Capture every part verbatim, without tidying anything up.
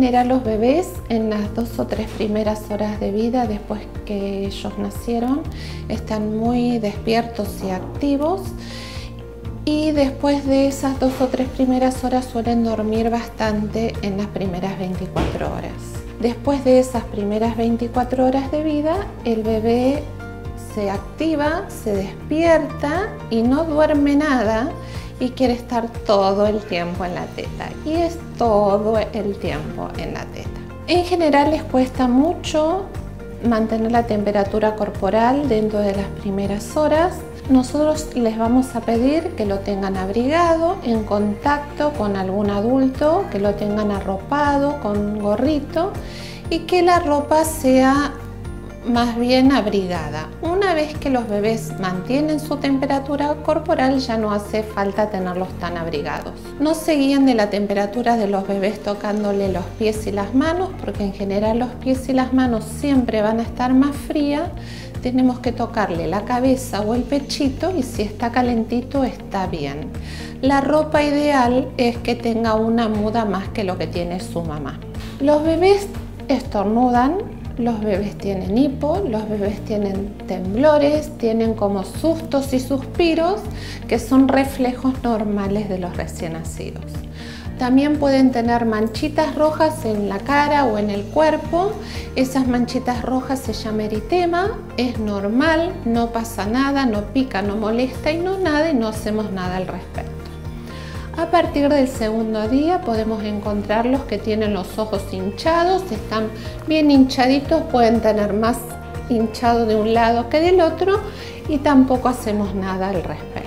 general los bebés en las dos o tres primeras horas de vida después que ellos nacieron están muy despiertos y activos, y después de esas dos o tres primeras horas suelen dormir bastante en las primeras veinticuatro horas. Después de esas primeras veinticuatro horas de vida, el bebé se activa, se despierta y no duerme nada y quiere estar todo el tiempo en la teta, y es todo el tiempo en la teta. En general les cuesta mucho mantener la temperatura corporal dentro de las primeras horas. Nosotros les vamos a pedir que lo tengan abrigado, en contacto con algún adulto, que lo tengan arropado con gorrito y que la ropa sea más bien abrigada. Una vez que los bebés mantienen su temperatura corporal, ya no hace falta tenerlos tan abrigados. No se guíen de la temperatura de los bebés tocándole los pies y las manos, porque en general los pies y las manos siempre van a estar más frías. Tenemos que tocarle la cabeza o el pechito, y si está calentito está bien. La ropa ideal es que tenga una muda más que lo que tiene su mamá. Los bebés estornudan, los bebés tienen hipo, los bebés tienen temblores, tienen como sustos y suspiros que son reflejos normales de los recién nacidos. También pueden tener manchitas rojas en la cara o en el cuerpo. Esas manchitas rojas se llama eritema, es normal, no pasa nada, no pica, no molesta y no nada, y no hacemos nada al respecto. A partir del segundo día podemos encontrarlos que tienen los ojos hinchados, están bien hinchaditos, pueden tener más hinchado de un lado que del otro, y tampoco hacemos nada al respecto.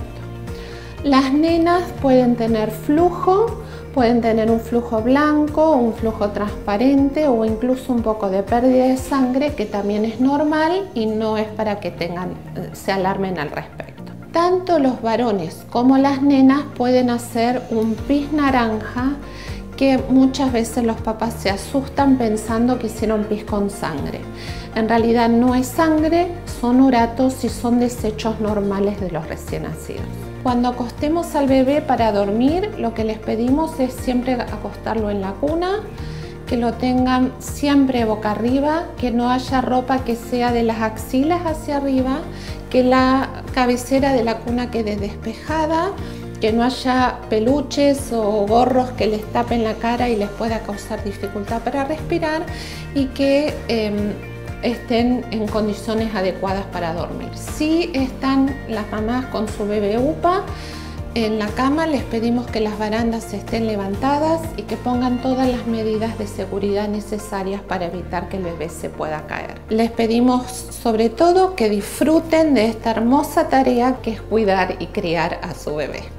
Las nenas pueden tener flujo, pueden tener un flujo blanco, un flujo transparente o incluso un poco de pérdida de sangre, que también es normal y no es para que tengan, se alarmen al respecto. Tanto los varones como las nenas pueden hacer un pis naranja, que muchas veces los papás se asustan pensando que hicieron pis con sangre. En realidad no es sangre, son uratos y son desechos normales de los recién nacidos. Cuando acostemos al bebé para dormir, lo que les pedimos es siempre acostarlo en la cuna, que lo tengan siempre boca arriba, que no haya ropa que sea de las axilas hacia arriba, que la cabecera de la cuna quede despejada, que no haya peluches o gorros que les tapen la cara y les pueda causar dificultad para respirar, y que eh, estén en condiciones adecuadas para dormir. Si están las mamás con su bebé UPA en la cama, les pedimos que las barandas estén levantadas y que pongan todas las medidas de seguridad necesarias para evitar que el bebé se pueda caer. Les pedimos sobre todo que disfruten de esta hermosa tarea que es cuidar y criar a su bebé.